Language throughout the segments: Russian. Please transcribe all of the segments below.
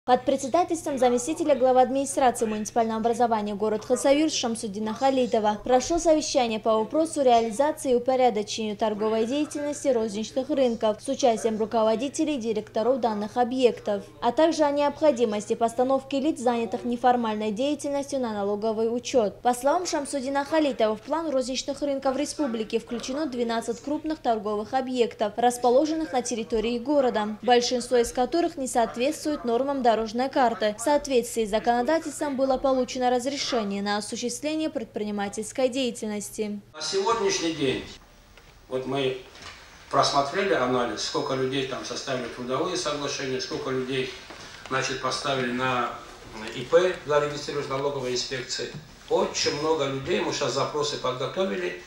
Под председательством заместителя главы администрации муниципального образования город Хасавюрт Шамсудина Халитова прошло совещание по вопросу реализации и упорядочению торговой деятельности розничных рынков с участием руководителей и директоров данных объектов, а также о необходимости постановки лиц, занятых неформальной деятельностью, на налоговый учет. По словам Шамсудина Халитова, в план розничных рынков республики включено 12 крупных торговых объектов, расположенных на территории города, большинство из которых не соответствует нормам дорожной карты. В соответствии с законодательством было получено разрешение на осуществление предпринимательской деятельности. На сегодняшний день вот мы просмотрели анализ, сколько людей там составили трудовые соглашения, сколько людей, значит, поставили на ИП, зарегистрировать налоговой инспекции. Очень много людей, мы сейчас запросы подготовили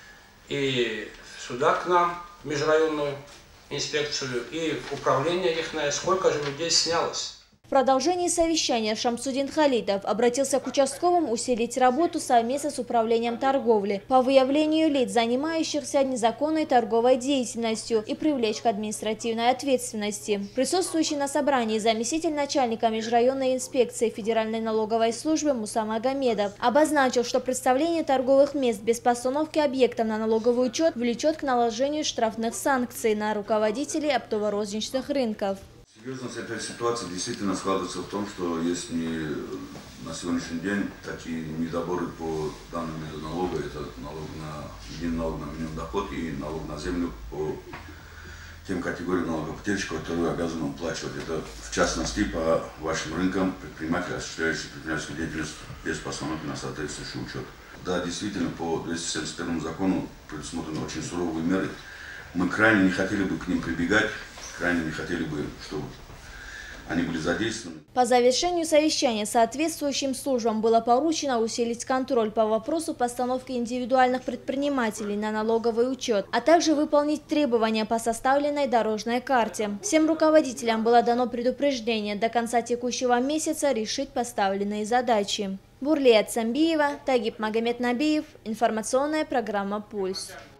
и сюда к нам, в межрайонную инспекцию, и в управление ихное, сколько же людей снялось. В продолжении совещания Шамсудин Халитов обратился к участковым усилить работу совместно с управлением торговли по выявлению лиц, занимающихся незаконной торговой деятельностью, и привлечь к административной ответственности. Присутствующий на собрании заместитель начальника межрайонной инспекции Федеральной налоговой службы Муса Магомедов обозначил, что представление торговых мест без постановки объектов на налоговый учет влечет к наложению штрафных санкций на руководителей оптово-розничных рынков. Серьезность этой ситуации действительно складывается в том, что есть на сегодняшний день такие недоборы по данным налога, это налог на минимум доход и налог на землю по тем категориям налогоплательщиков, которые обязаны уплачивать. Это в частности по вашим рынкам предприниматели, осуществляющие предпринимательскую деятельность без постановки на соответствующий учет. Да, действительно, по 271 закону предусмотрены очень суровые меры. Мы крайне не хотели бы к ним прибегать. Крайне не хотели бы, чтобы они были задействованы. По завершению совещания соответствующим службам было поручено усилить контроль по вопросу постановки индивидуальных предпринимателей на налоговый учет, а также выполнить требования по составленной дорожной карте. Всем руководителям было дано предупреждение до конца текущего месяца решить поставленные задачи. Бурлия Цамбиева, Тагиб Магомед Набиев, информационная программа «Пульс».